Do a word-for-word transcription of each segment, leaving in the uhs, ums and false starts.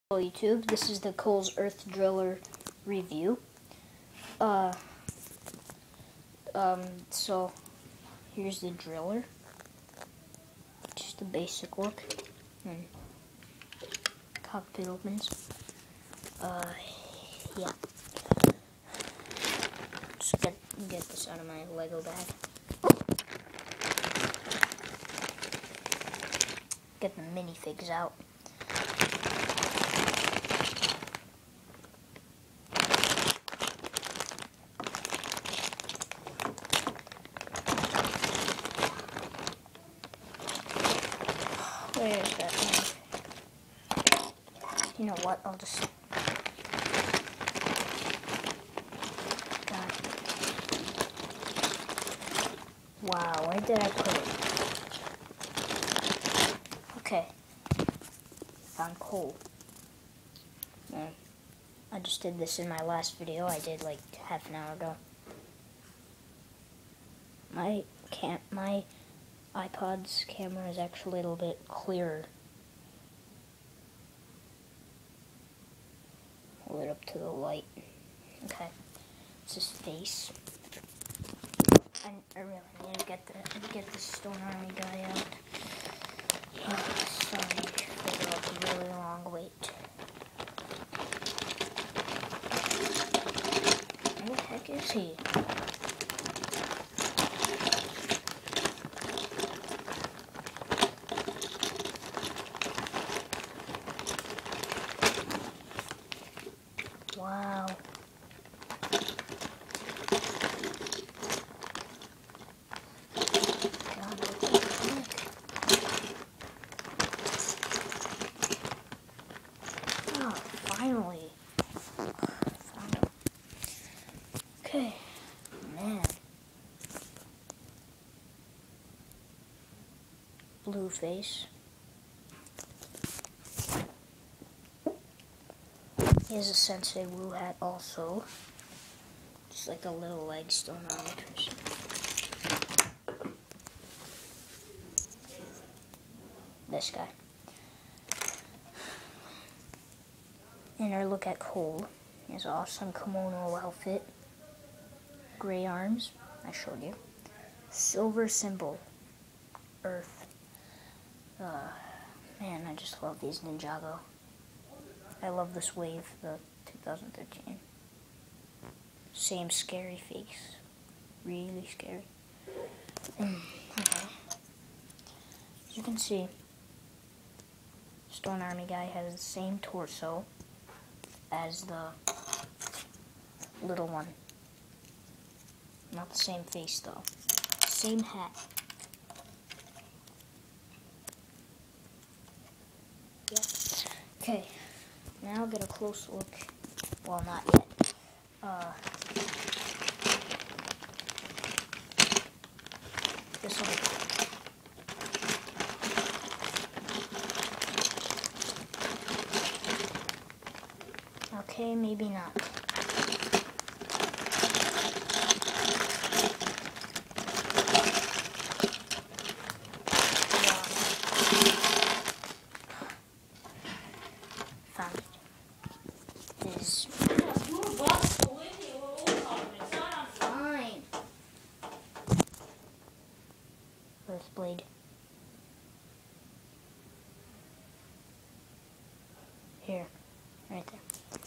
Hello YouTube, this is the Kohl's Earth Driller review. Uh, um, so here's the driller. Just a basic look. And cockpit opens. Uh, yeah. Just get get this out of my Lego bag. Get the minifigs out. Where is that one? You know what? I'll just. God. Wow, where did I put it? Okay. Found coal. Yeah. I just did this in my last video. I did like half an hour ago. My cam my iPod's camera is actually a little bit clearer. Hold it up to the light. Okay. It's his face. I, I really need to get the get the Stone Army guy out. Oh, sorry for the really long wait. Where the heck is he? Wow. God, what the heck? Oh, finally. Found him. Okay. Man. Blue face. He has a Sensei Wu hat also. Just like a little leg Stone Army person. This guy. And our look at Kohl. His awesome kimono outfit. Gray arms. I showed you. Silver symbol. Earth. Uh, man, I just love these Ninjago. I love this wave, the two thousand thirteen. Same scary face. Really scary. Mm, okay. As you can see, Stone Army guy has the same torso as the little one. Not the same face though. Same hat. Yep. Okay. Now get a close look. Well, not yet. Uh, this one. Okay, maybe not. Found it. Is fine. Earth blade. Here, right there.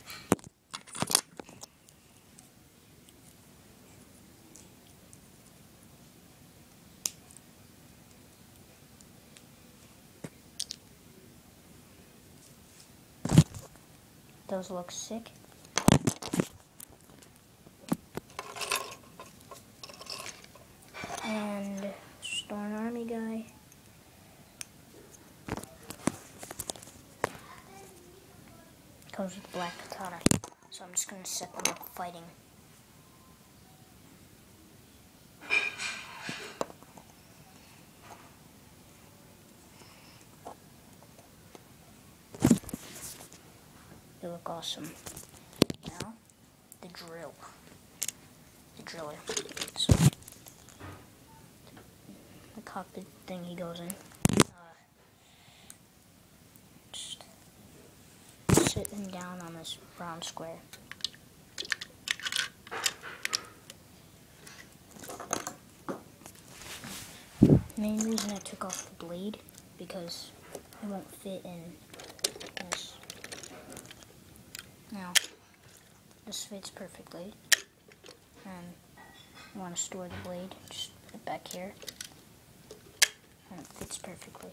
Those look sick. And Stone Army guy. Comes with black katana. So I'm just gonna set them up fighting. They look awesome. Now, the drill. The driller. So, the cockpit thing he goes in. Uh, just sitting down on this brown square. Main reason I took off the blade, because it won't fit in this. Now, this fits perfectly, and I want to store the blade, just put it back here, and it fits perfectly.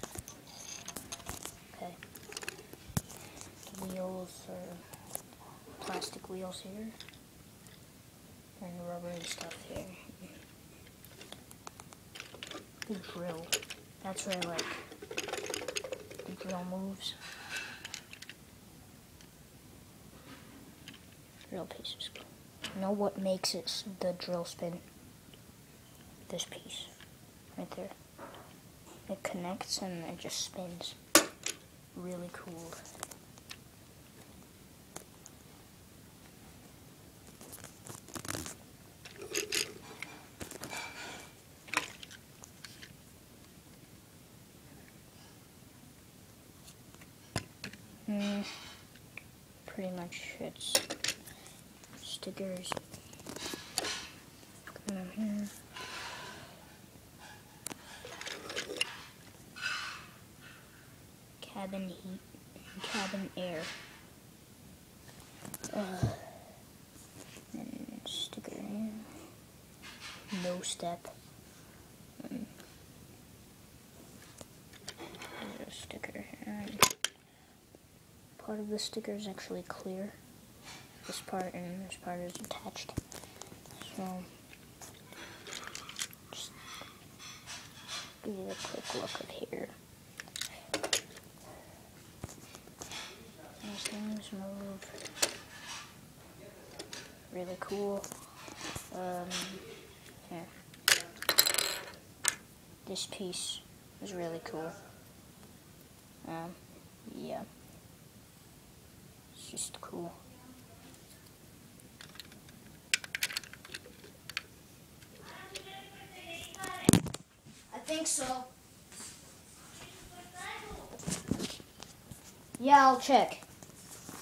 Okay. The wheels are plastic wheels here, and rubbery stuff here. The drill. That's where I like the drill moves. Drill piece is cool. You know what makes it the drill spin? This piece right there. It connects and it just spins. Really cool. Mm, pretty much it's stickers. Come on here. Cabin heat, cabin air. Uh, and sticker here. No step. Mm. There's a sticker here. Part of the sticker is actually clear. This part and this part is attached. So, just give you a quick look of here. These things move. Really cool. Um, here. This piece is really cool. Um, yeah. It's just cool. I think so. Yeah, I'll check.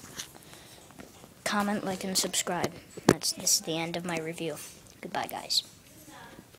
Comment, like, and subscribe. That's this is the end of my review. Goodbye, guys.